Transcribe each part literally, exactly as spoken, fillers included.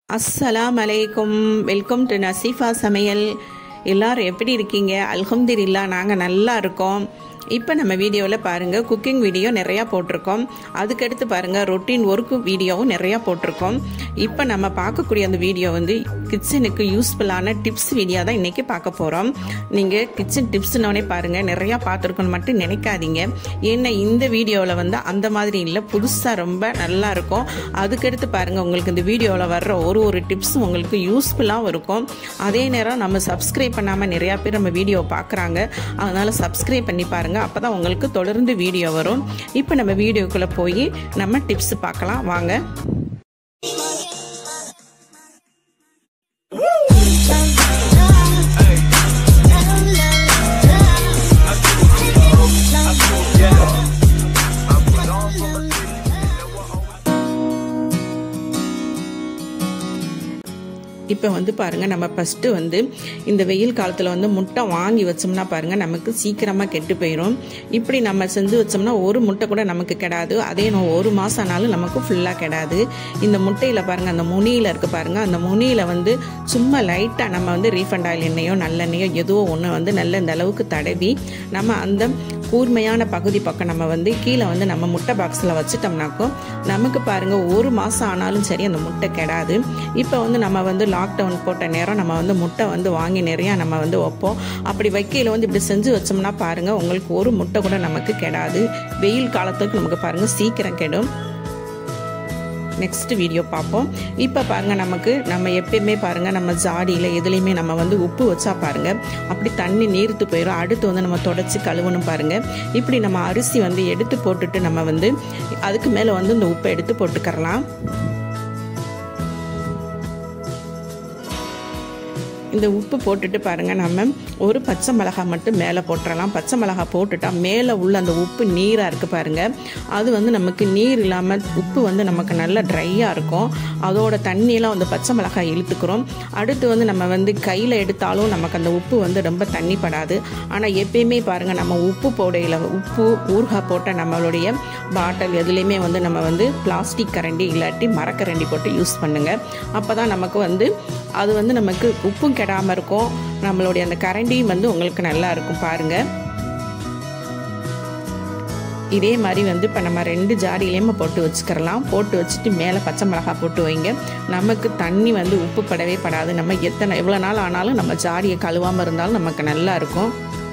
Assalamualaikum. Welcome to Nasifa Samayal. எல்லாரும் எப்படி இருக்கீங்க? அல்ஹம்துலில்லாஹ் நாங்க நல்லா இருக்கோம். இப்போ நம்ம வீடியோவில் பாருங்கள் குக்கிங் வீடியோ நிறையா போட்டிருக்கோம். அதுக்கடுத்து பாருங்கள் ரொட்டீன் ஒர்க்கு வீடியோவும் நிறையா போட்டிருக்கோம். இப்போ நம்ம பார்க்கக்கூடிய அந்த வீடியோ வந்து கிச்சனுக்கு யூஸ்ஃபுல்லான டிப்ஸ் வீடியோ தான் இன்றைக்கி பார்க்க போகிறோம். நீங்கள் கிச்சன் டிப்ஸ்னோடனே பாருங்கள் நிறையா பார்த்துருக்கோன்னு மட்டும் நினைக்காதீங்க. ஏன்னா இந்த வீடியோவில் வந்து அந்த மாதிரி இல்லை, புதுசாக ரொம்ப நல்லா இருக்கும். அதுக்கடுத்து பாருங்கள் உங்களுக்கு இந்த வீடியோவில் வர்ற ஒரு ஒரு டிப்ஸும் உங்களுக்கு யூஸ்ஃபுல்லாகவும் இருக்கும். அதே நேரம் நம்ம சப்ஸ்கிரைப் பண்ணாமல் நிறையா பேர் நம்ம வீடியோ பார்க்குறாங்க. அதனால் சப்ஸ்கிரைப் பண்ணி பாருங்கள், அப்போ தான் உங்களுக்கு தொடர்ந்து வீடியோ வரும். இப்போ நம்ம வீடியோக்குள்ளே போய் நம்ம டிப்ஸ் பார்க்கலாம் வாங்க. இப்போ வந்து பாருங்கள் நம்ம ஃபஸ்ட்டு வந்து இந்த வெயில் காலத்தில் வந்து முட்டை வாங்கி வச்சோம்னா பாருங்கள் நமக்கு சீக்கிரமாக கெட்டு போயிடும். இப்படி நம்ம செஞ்சு வச்சோம்னா ஒரு முட்டை கூட நமக்கு கெடாது. அதே நான் ஒரு மாதம் ஆனாலும் நமக்கு ஃபுல்லாக கெடாது. இந்த முட்டையில் பாருங்கள் அந்த முனியில் இருக்குது பாருங்கள், அந்த முனியில் வந்து சும்மா லைட்டாக நம்ம வந்து ரீஃபண்ட் ஆயில் எண்ணெயோ நல்லெண்ணெயோ ஏதோ ஒன்று வந்து நல்ல இந்த அளவுக்கு தடவி நம்ம அந்த கூர்மையான பகுதி பக்கம் நம்ம வந்து கீழே வந்து நம்ம முட்டை பாக்ஸில் வச்சுட்டோம்னாக்கும் நமக்கு பாருங்கள் ஒரு மாதம் ஆனாலும் சரி அந்த முட்டை கெடாது. இப்போ வந்து நம்ம வந்து லாக்டவுன் போட்ட நேரம் நம்ம வந்து முட்டை வந்து வாங்கி நிறையா நம்ம வந்து வைப்போம். அப்படி வைக்கையில் வந்து இப்படி செஞ்சு வச்சோம்னா பாருங்கள் உங்களுக்கு ஒரு முட்டை கூட நமக்கு கெடாது. வெயில் காலத்துக்கு நமக்கு பாருங்கள் சீக்கிரம் கெடும். நெக்ஸ்ட் வீடியோ பார்ப்போம். இப்போ பாருங்கள் நமக்கு நம்ம எப்பயுமே பாருங்கள் நம்ம ஜாடியில் எதுலேயுமே நம்ம வந்து உப்பு வச்சா பாருங்கள் அப்படி தண்ணி நீர்த்து போயிடும். அடுத்து வந்து நம்ம தொடச்சி கழுவணும் பாருங்கள். இப்படி நம்ம அரிசி வந்து எடுத்து போட்டுட்டு நம்ம வந்து அதுக்கு மேலே வந்து இந்த உப்பை எடுத்து போட்டுக்கரலாம். இந்த உப்பு போட்டுட்டு பாருங்கள் நம்ம ஒரு பச்சை மிளகாய் மட்டும் மேலே போட்டுடலாம். பச்சை மிளகாய் போட்டுட்டா மேலே உள்ள அந்த உப்பு நீராக இருக்குது பாருங்கள், அது வந்து நமக்கு நீர் இல்லாமல் உப்பு வந்து நமக்கு நல்லா ட்ரையாக இருக்கும். அதோட தண்ணியெல்லாம் வந்து பச்சை மிளகாய் இழுத்துக்கிறோம். அடுத்து வந்து நம்ம வந்து கையில் எடுத்தாலும் நமக்கு அந்த உப்பு வந்து ரொம்ப தண்ணி படாது. ஆனால் எப்பயுமே பாருங்கள் நம்ம உப்பு போடையில் உப்பு ஊறுகாய் போட்ட நம்மளுடைய பாட்டில் எதுலேயுமே வந்து நம்ம வந்து பிளாஸ்டிக் கரண்டி இல்லாட்டி மரக்கரண்டி போட்டு யூஸ் பண்ணுங்கள். அப்போ தான் நமக்கு வந்து அது வந்து நமக்கு உப்பும் கெடாமல் இருக்கும், நம்மளுடைய அந்த கரண்டியும் வந்து உங்களுக்கு நல்லா இருக்கும் பாருங்கள். இதே மாதிரி வந்து இப்போ நம்ம ரெண்டு ஜாடியிலையுமே போட்டு வச்சுக்கிறலாம். போட்டு வச்சுட்டு மேலே பச்சை மிளகாய் போட்டு வைங்க. நமக்கு தண்ணி வந்து உப்பு படவே படாது. நம்ம எத்தனை எவ்வளோ நாள் ஆனாலும் நம்ம ஜாடியை கழுவாமல் இருந்தாலும் நமக்கு நல்லா இருக்கும்.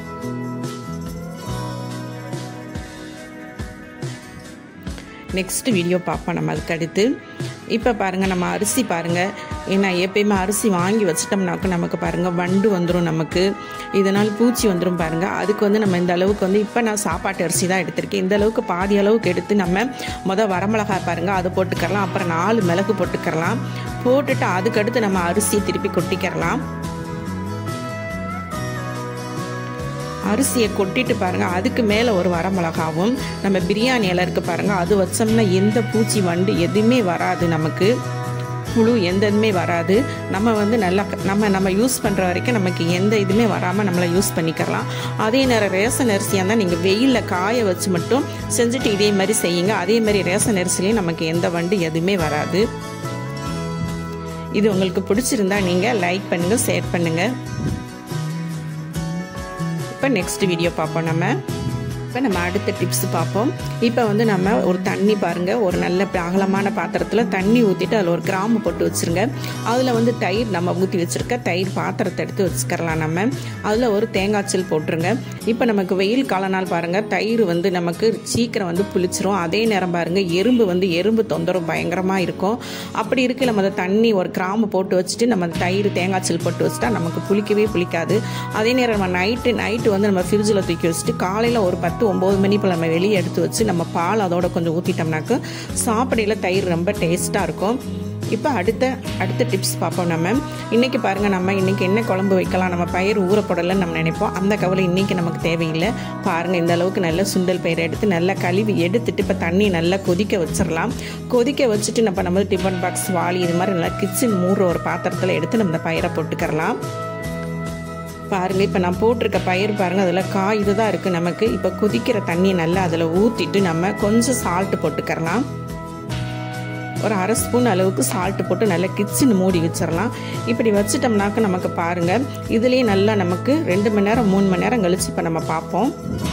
நெக்ஸ்ட் வீடியோ பார்ப்போம் நம்ம அதுக்கு அடுத்து. இப்போ பாருங்கள் நம்ம அரிசி பாருங்கள், ஏன்னா எப்பயுமே அரிசி வாங்கி வச்சிட்டோம்னாக்க நமக்கு பாருங்கள் வண்டு வந்துடும், நமக்கு இதனால் பூச்சி வந்துடும் பாருங்கள். அதுக்கு வந்து நம்ம இந்த அளவுக்கு வந்து இப்போ நான் சாப்பாட்டு அரிசி தான் எடுத்திருக்கேன். இந்த அளவுக்கு பாதி அளவுக்கு எடுத்து நம்ம மொதல் வரமிளகாய் பாருங்கள் அதை போட்டுக்கரலாம். அப்புறம் நாலு மிளகு போட்டுக்கரலாம். போட்டுட்டு அதுக்கடுத்து நம்ம அரிசியை திருப்பி கொட்டிக்கிறலாம். அரிசியை கொட்டிட்டு பாருங்கள் அதுக்கு மேலே ஒரு வரமிளகாவும் நம்ம பிரியாணி இலை இருக்குது பாருங்கள் அது வச்சோம்னா எந்த பூச்சி வண்டு எதுவுமே வராது, நமக்கு புழு எந்த இதுவுமே வராது. நம்ம வந்து நல்லா நம்ம நம்ம யூஸ் பண்ணுற வரைக்கும் நமக்கு எந்த இதுவுமே வராமல் நம்மளை யூஸ் பண்ணிக்கலாம். அதே நேரம் ரேஷன் அரிசியாக இருந்தால் நீங்கள் வெயிலில் காய வச்சு மட்டும் செஞ்சுட்டு இதே மாதிரி செய்யுங்க. அதே மாதிரி ரேஷன் அரிசிலையும் நமக்கு எந்த வண்டு எதுவுமே வராது. இது உங்களுக்கு பிடிச்சிருந்தா நீங்கள் லைக் பண்ணுங்கள், ஷேர் பண்ணுங்கள். இப்போ நெக்ஸ்ட் வீடியோ பார்ப்போம் நம்ம. இப்போ நம்ம அடுத்த டிப்ஸ் பார்ப்போம். இப்போ வந்து நம்ம ஒரு தண்ணி பாருங்கள், ஒரு நல்ல அகலமான பாத்திரத்தில் தண்ணி ஊற்றிட்டு அதில் ஒரு கிராம்பு போட்டு வச்சுருங்க. அதில் வந்து தயிர் நம்ம ஊற்றி வச்சுருக்க தயிர் பாத்திரத்தை எடுத்து வச்சுக்கிறலாம். நம்ம அதில் ஒரு தேங்காய்ச்சல் போட்டுருங்க. இப்போ நமக்கு வெயில் கால நாள் பாருங்கள் தயிர் வந்து நமக்கு சீக்கிரம் வந்து புளிச்சிரும். அதே நேரம் பாருங்கள் எறும்பு வந்து எறும்பு தொந்தரவு பயங்கரமாக இருக்கும். அப்படி இருக்க நம்ம அந்த தண்ணி ஒரு கிராம்பு போட்டு வச்சுட்டு நம்ம தயிர் தேங்காய்ச்சல் போட்டு வச்சுட்டா நமக்கு புளிக்கவே புளிக்காது. அதே நேரம் நம்ம நைட்டு நைட்டு வந்து நம்ம ஃப்ரிட்ஜில் தூக்கி வச்சுட்டு காலையில் ஒரு பத்து ஒம்பது மணி போல் நம்ம வெளியே எடுத்து வச்சு நம்ம பால் அதோட கொஞ்சம் ஊற்றிட்டோம்னாக்க சாப்பிடையில் தயிர் ரொம்ப டேஸ்ட்டாக இருக்கும். இப்போ அடுத்த அடுத்த டிப்ஸ் பார்ப்போம் நம்ம. இன்றைக்கி பாருங்கள் நம்ம இன்றைக்கி என்ன குழம்பு வைக்கலாம், நம்ம பயிர் ஊற போடலைன்னு நம்ம நினைப்போம். அந்த கவலை இன்றைக்கி நமக்கு தேவையில்லை. பாருங்கள் இந்த அளவுக்கு நல்ல சுண்டல் பயிரை எடுத்து நல்லா கழுவி எடுத்துட்டு இப்போ தண்ணி நல்லா கொதிக்க வச்சிடலாம். கொதிக்க வச்சுட்டு நம்ம நம்ம டிஃபன் பாக்ஸ் வாளி இது மாதிரி நல்லா கிச்சன் மூடுற ஒரு பாத்திரத்தில் எடுத்து நம்ம இந்த பயிரை போட்டுக்கிறலாம். பாருங்கள் இப்போ நான் போட்டிருக்க பயிர் பாருங்கள் அதில் காய் இதுதான் இருக்குது நமக்கு. இப்போ கொதிக்கிற தண்ணி நல்லா அதில் ஊற்றிட்டு நம்ம கொஞ்சம் சால்ட்டு போட்டுக்கிறலாம். ஒரு அரை ஸ்பூன் அளவுக்கு சால்ட் போட்டு நல்லா கிச்சன் மூடி வச்சிடலாம். இப்படி வச்சிட்டோம்னாக்க நமக்கு பாருங்கள் இதுலேயே நல்லா நமக்கு ரெண்டு மணி நேரம் மூணு மணி நேரம் கழிச்சு இப்போ நம்ம பார்ப்போம்.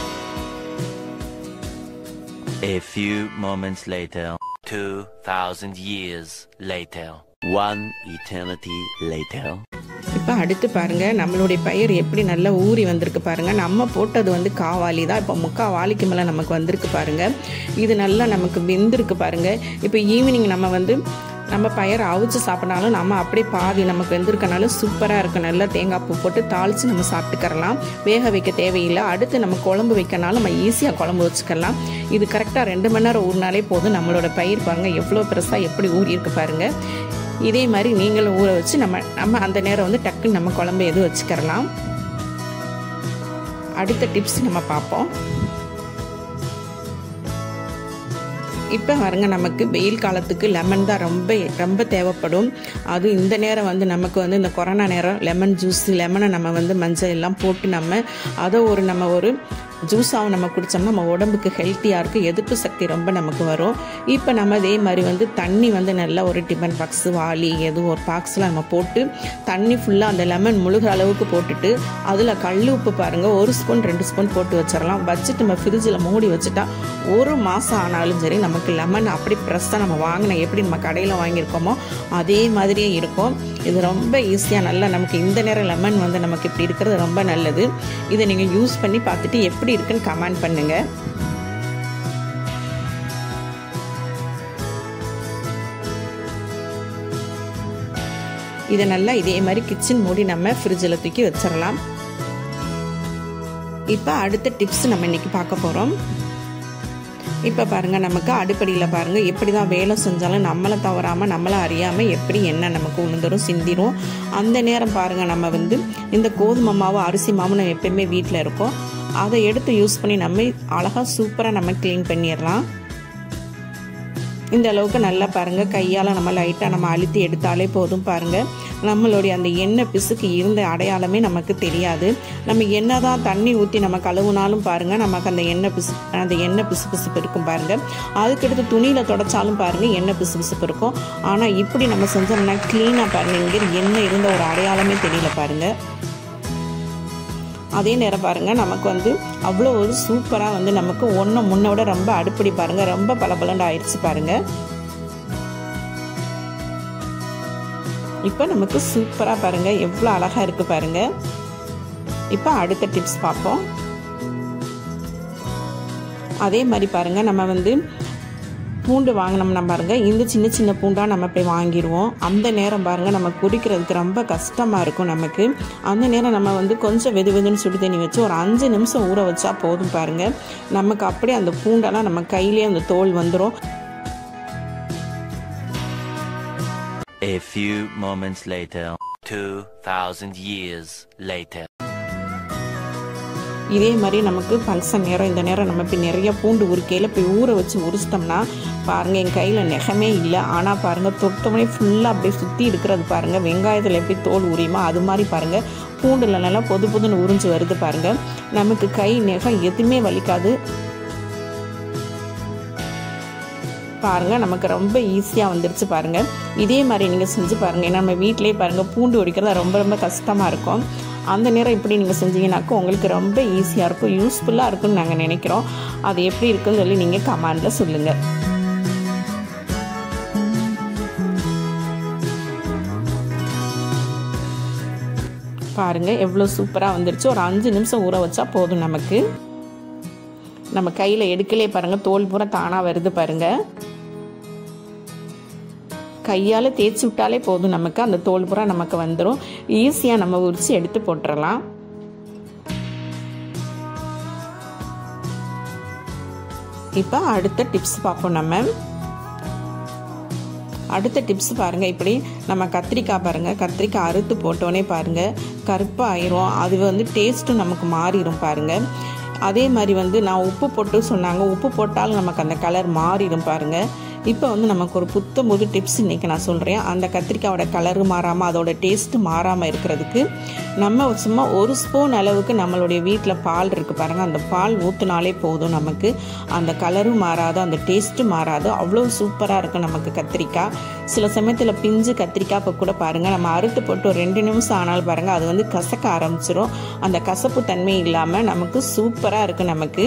A few moments later, two thousand years later, one eternity later. இப்போ அடுத்து பாருங்கள் நம்மளுடைய பயிர் எப்படி நல்லா ஊறி வந்திருக்கு பாருங்கள். நம்ம போட்டது வந்து காவாலி தான், இப்போ முக்கால் வாலிக்கு மேலே நமக்கு வந்திருக்கு பாருங்கள். இது நல்லா நமக்கு வெந்திருக்கு பாருங்கள். இப்போ ஈவினிங் நம்ம வந்து நம்ம பயிரை அவிச்சு சாப்பிட்னாலும் நம்ம அப்படியே பாதி நமக்கு வெந்திருக்கனாலும் சூப்பராக இருக்கும். நல்லா தேங்காய் பூ போட்டு தாளித்து நம்ம சாப்பிட்டுக்கரலாம். வேக வைக்க தேவையில்லை. அடுத்து நம்ம குழம்பு வைக்கனாலும் நம்ம ஈஸியாக குழம்பு வச்சுக்கலாம். இது கரெக்டாக ரெண்டு மணி நேரம் ஊறினாலே போதும். நம்மளோட பயிர் பாருங்கள் எவ்வளோ பெருசாக எப்படி ஊறி இருக்கு பாருங்கள். இதே மாதிரி நீங்களும் ஊற வச்சு நம்ம நம்ம அந்த நேரம் வந்து டக்குன்னு நம்ம குழம்பு எதுவும் வச்சுக்கிறலாம். அடுத்த டிப்ஸ் நம்ம பார்ப்போம். இப்போ பாருங்க நமக்கு வெயில் காலத்துக்கு லெமன் தான் ரொம்ப ரொம்ப தேவைப்படும். அது இந்த நேரம் வந்து நமக்கு வந்து இந்த கொரோனா நேரம் லெமன் ஜூஸ் லெமனை நம்ம வந்து மஞ்சள் எல்லாம் போட்டு நம்ம அதை ஒரு நம்ம ஒரு ஜூஸாகவும் நம்ம குடித்தோம்னா நம்ம உடம்புக்கு ஹெல்த்தியாக இருக்கும். எதிர்ப்பு சக்தி ரொம்ப நமக்கு வரும். இப்போ நம்ம இதே மாதிரி வந்து தண்ணி வந்து நல்லா ஒரு டிஃபன் பாக்ஸு வாளி எதுவும் ஒரு பாக்ஸில் நம்ம போட்டு தண்ணி ஃபுல்லாக அந்த லெமன் முழுகிற அளவுக்கு போட்டுட்டு அதில் கல் உப்பு பாருங்கள் ஒரு ஸ்பூன் ரெண்டு ஸ்பூன் போட்டு வச்சிடலாம். வச்சுட்டு நம்ம ஃப்ரிட்ஜில் மூடி வச்சுட்டா ஒரு மாதம் ஆனாலும் சரி நமக்கு லெமன் அப்படி ஃப்ரெஷ்ஷாக நம்ம வாங்கின எப்படி நம்ம கடையில் வாங்கியிருக்கோமோ அதே மாதிரியே இருக்கும். இது ரொம்ப ஈஸியாக நல்லா நமக்கு இந்த நேரம் லெமன் வந்து நமக்கு இப்படி இருக்கிறது ரொம்ப நல்லது. இதை நீங்கள் யூஸ் பண்ணி பார்த்துட்டு எப்படி இருக்குன்னு கமெண்ட் பண்ணுங்க. இதை நல்லா இதே மாதிரி கிச்சன் மூடி நம்ம ஃப்ரிட்ஜில் தூக்கி வச்சிடலாம். இப்போ அடுத்த டிப்ஸ் நம்ம இன்னைக்கு பார்க்க போகிறோம். இப்போ பாருங்கள் நமக்கு அடுப்படியில் பாருங்கள் எப்படி தான் வேலை செஞ்சாலும் நம்மளை தவறாமல் நம்மளை அறியாமல் எப்படி எண்ணெய் நமக்கு உளுந்துரும் சிந்திரும். அந்த நேரம் பாருங்கள் நம்ம வந்து இந்த கோதுமை மாவு அரிசி மாவு நம்ம எப்பயுமே வீட்டில் இருக்கோம். அதை எடுத்து யூஸ் பண்ணி நம்ம அழகாக சூப்பராக நம்ம க்ளீன் பண்ணிடலாம். இந்த அளவுக்கு நல்லா பாருங்கள் கையால் நம்ம லைட்டாக நம்ம அழுத்தி எடுத்தாலே போதும். பாருங்கள் நம்மளுடைய அந்த எண்ணெய் பிசுக்கு இருந்த அடையாளமே நமக்கு தெரியாது. நம்ம என்ன தான் தண்ணி ஊற்றி நம்ம கழுவுனாலும் பாருங்கள் நமக்கு அந்த எண்ணெய் பிசு அந்த எண்ணெய் பிசு பிசுப்பு இருக்கும் பாருங்கள். அதுக்கடுத்து துணியில் தொடச்சாலும் பாருங்கள் எண்ணெய் பிசு பிசுப்பு இருக்கும். ஆனால் இப்படி நம்ம செஞ்சோம்னா க்ளீனாக பாருங்கள் இங்கே எண்ணெய் இருந்த ஒரு அடையாளமே தெரியல பாருங்கள். அதே நேரம் பாருங்கள் நமக்கு வந்து அவ்வளோ ஒரு சூப்பராக வந்து நமக்கு ஒன்று முன்ன விட ரொம்ப அடுப்படி பாருங்கள் ரொம்ப பளபளன்னு ஆயிடுச்சு பாருங்கள். இப்போ நமக்கு சூப்பராக பாருங்கள் எவ்வளோ அழகாக இருக்குது பாருங்கள். இப்போ அடுத்த டிப்ஸ் பார்ப்போம். அதே மாதிரி பாருங்கள் நம்ம வந்து பூண்டு வாங்கினோம்னா பாருங்கள் இந்த சின்ன சின்ன பூண்டாக நம்ம போய் வாங்கிடுவோம். அந்த நேரம் பாருங்கள் நம்ம குடிக்கிறதுக்கு ரொம்ப கஷ்டமாக இருக்கும் நமக்கு. அந்த நேரம் நம்ம வந்து கொஞ்சம் வெது வெதுன்னு சுடு தண்ணி வச்சு ஒரு அஞ்சு நிமிஷம் ஊற வச்சா போதும் பாருங்கள். நமக்கு அப்படியே அந்த பூண்டெல்லாம் நம்ம கையிலே அந்த தோல் வந்துடும். A few moments later, two thousand years later. இதே மாதிரி நமக்கு ஃபங்க்ஷன் நேரம் இந்த நேரம் நம்ம இப்போ நிறைய பூண்டு உருக்கையில் போய் ஊற வச்சு உரிச்சிட்டோம்னா பாருங்கள் என் கையில் நெகமே இல்லை. ஆனால் பாருங்கள் தொட்டோடனே ஃபுல்லாக அப்படியே சுற்றி இருக்கிறது பாருங்கள். வெங்காயத்தில் எப்படி தோல் உரியுமோ அது மாதிரி பாருங்கள் பூண்டில் நல்லா பொது பொதுன்னு உறிஞ்சு வருது பாருங்கள். நமக்கு கை நெகம் எதுவுமே வலிக்காது பாருங்கள். நமக்கு ரொம்ப ஈஸியாக வந்துருச்சு பாருங்கள். இதே மாதிரி நீங்கள் செஞ்சு பாருங்கள். ஏன்னா நம்ம வீட்டிலே பாருங்கள் பூண்டு உரிக்கிறது ரொம்ப ரொம்ப கஷ்டமாக இருக்கும். அந்த நேரம் இப்படி நீங்கள் செஞ்சீங்கன்னாக்கா உங்களுக்கு ரொம்ப ஈஸியாக இருக்கும் யூஸ்ஃபுல்லாக இருக்குன்னு நாங்கள் நினைக்கிறோம். அது எப்படி இருக்குன்னு சொல்லி நீங்கள் கமெண்டில் சொல்லுங்கள். பாருங்கள் எவ்வளோ சூப்பராக வந்துருச்சு. ஒரு அஞ்சு நிமிஷம் ஊற வச்சா போதும் நமக்கு. நம்ம கையில் எடுக்கலே பாருங்கள் தோல் பூரா தானாக வருது பாருங்கள். கையால் தேய்ச்சி விட்டாலே போதும் நமக்கு அந்த தோல் பூரா நமக்கு வந்துடும். ஈஸியாக நம்ம உரித்து எடுத்து போட்டுடலாம். இப்போ அடுத்த டிப்ஸ் பார்ப்போம். நம்ம அடுத்த டிப்ஸ் பாருங்கள். இப்படி நம்ம கத்திரிக்காய் பாருங்கள் கத்திரிக்காய் அறுத்து போட்டோன்னே பாருங்கள் கருப்பாக ஆயிரும். அது வந்து டேஸ்ட்டும் நமக்கு மாறிடும் பாருங்கள். அதே மாதிரி வந்து நான் உப்பு போட்டு சொன்னாங்க உப்பு போட்டாலும் நமக்கு அந்த கலர் மாறிடும் பாருங்கள். இப்போ வந்து நமக்கு ஒரு புத்தம் புது டிப்ஸ் இன்றைக்கி நான் சொல்கிறேன். அந்த கத்திரிக்காயோட கலரு மாறாமல் அதோட டேஸ்ட்டு மாறாமல் இருக்கிறதுக்கு நம்ம சும்மா ஒரு ஸ்பூன் அளவுக்கு நம்மளுடைய வீட்டில் பால் இருக்குது பாருங்கள், அந்த பால் ஊற்றினாலே போதும். நமக்கு அந்த கலரும் மாறாது, அந்த டேஸ்ட்டு மாறாது, அவ்வளோ சூப்பராக இருக்கும் நமக்கு கத்திரிக்காய். சில சமயத்தில் பிஞ்சு கத்திரிக்காய் இப்போ கூட பாருங்கள், நம்ம அறுத்து போட்டு ஒரு ரெண்டு நிமிஷம் ஆனாலும் பாருங்கள் அது வந்து கசக்க ஆரம்பிச்சிடும். அந்த கசப்பு தன்மை இல்லாமல் நமக்கு சூப்பராக இருக்குது நமக்கு.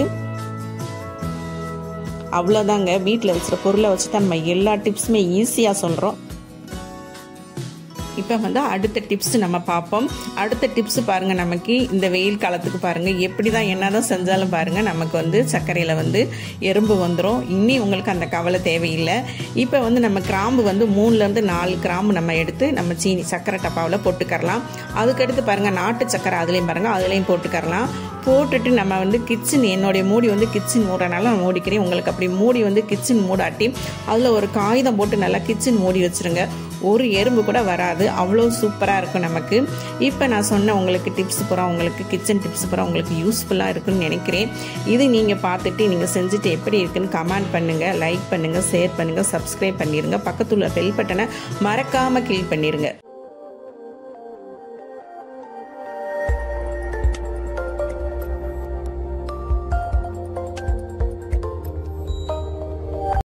அவ்வளோதாங்க, வீட்டில் வச்சுற பொருளை வச்சு தான் நம்ம எல்லா டிப்ஸுமே ஈஸியாக சொல்கிறோம். இப்போ வந்து அடுத்த டிப்ஸ் நம்ம பார்ப்போம். அடுத்த டிப்ஸ் பாருங்கள், நமக்கு இந்த வெயில் காலத்துக்கு பாருங்கள் எப்படி தான் என்ன தான் செஞ்சாலும் பாருங்கள் நமக்கு வந்து சர்க்கரையில் வந்து எறும்பு வந்துடும். இன்னி உங்களுக்கு அந்த கவலை தேவையில்லை. இப்போ வந்து நம்ம கிராம்பு வந்து மூணுலேருந்து நாலு கிராம்பு நம்ம எடுத்து நம்ம சீனி சர்க்கரை டப்பாவில் போட்டுக்கரலாம். அதுக்கடுத்து பாருங்கள் நாட்டு சர்க்கரை அதுலேயும் பாருங்கள் அதுலேயும் போட்டுக்கரலாம். போட்டுட்டு நம்ம வந்து கிச்சன், என்னுடைய மூடி வந்து கிச்சன் மூடுறனால நான் மூடிக்கிறேன். உங்களுக்கு அப்படி மூடி வந்து கிச்சன் மூடாட்டி அதில் ஒரு காகிதம் போட்டு நல்லா கிச்சன் மூடி வச்சுருங்க. ஒரு எறும்பு கூட வராது, அவ்வளோ சூப்பராக இருக்கும் நமக்கு. இப்போ நான் சொன்ன உங்களுக்கு டிப்ஸ் பூரா உங்களுக்கு கிச்சன் டிப்ஸ் பூரா உங்களுக்கு யூஸ்ஃபுல்லாக இருக்குன்னு நினைக்கிறேன். இது நீங்கள் பார்த்துட்டு நீங்கள் செஞ்சுட்டு எப்படி இருக்குன்னு கமெண்ட் பண்ணுங்கள், லைக் பண்ணுங்கள், ஷேர் பண்ணுங்கள், சப்ஸ்கிரைப் பண்ணிடுங்க. பக்கத்தில் உள்ள பெல் பட்டனை மறக்காமல் கிளிக் பண்ணிடுங்க.